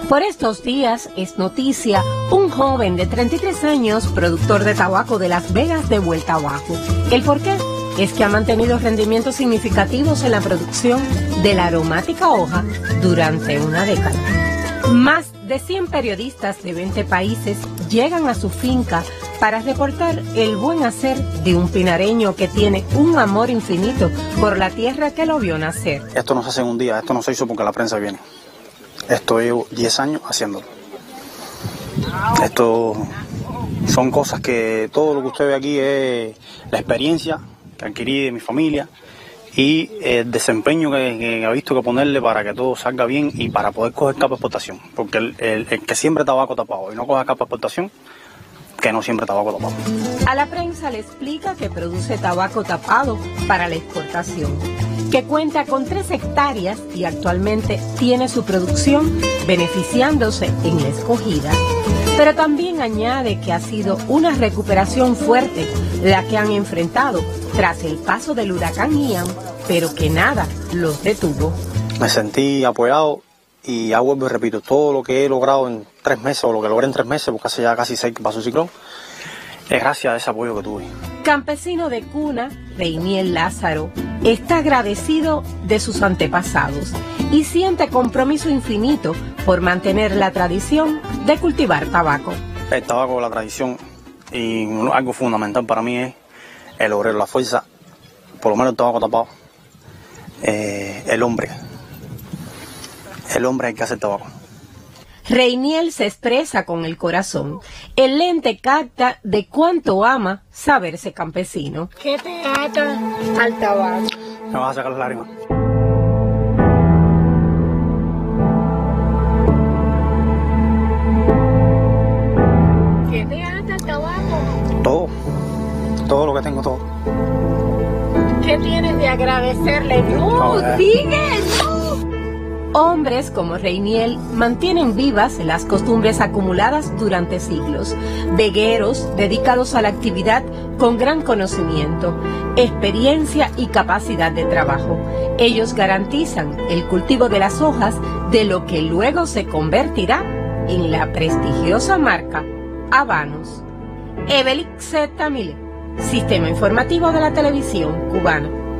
Por estos días es noticia un joven de 33 años, productor de tabaco de Las Vegas, de vuelta abajo. ¿El por qué? Es que ha mantenido rendimientos significativos en la producción de la aromática hoja durante una década. Más de 100 periodistas de 20 países llegan a su finca para reportar el buen hacer de un pinareño que tiene un amor infinito por la tierra que lo vio nacer. Esto no se hace en un día, esto no se hizo porque la prensa viene. Esto llevo 10 años haciéndolo. Esto son cosas que todo lo que usted ve aquí es la experiencia que adquirí de mi familia y el desempeño que he visto que ponerle para que todo salga bien y para poder coger capa de exportación. Porque el que siempre tabaco tapado y no coja capa de exportación, que no siempre tabaco tapado. A la prensa le explica que produce tabaco tapado para la exportación, que cuenta con 3 hectáreas y actualmente tiene su producción beneficiándose en la escogida. Pero también añade que ha sido una recuperación fuerte la que han enfrentado tras el paso del huracán Ian, pero que nada los detuvo. Me sentí apoyado y ya vuelvo y repito, todo lo que he logrado en 3 meses o lo que logré en 3 meses, porque hace ya casi 6 que pasó el ciclón, es gracias a ese apoyo que tuve. Campesino de cuna, Reiniel Lázaro está agradecido de sus antepasados y siente compromiso infinito por mantener la tradición de cultivar tabaco. El tabaco, la tradición, y algo fundamental para mí es el obrero, la fuerza, por lo menos el tabaco tapado, el hombre es el que hace el tabaco. Reiniel se expresa con el corazón. El lente capta de cuánto ama saberse campesino. ¿Qué te ata al tabaco? Me vas a sacar las lágrimas. ¿Qué te ata al tabaco? Todo lo que tengo, todo. ¿Qué tienes de agradecerle? ¡No, sigue! ¡No! Hombres como Reiniel mantienen vivas las costumbres acumuladas durante siglos. Vegueros dedicados a la actividad con gran conocimiento, experiencia y capacidad de trabajo. Ellos garantizan el cultivo de las hojas de lo que luego se convertirá en la prestigiosa marca Habanos. Evelix Z. Miller, Sistema Informativo de la Televisión Cubana.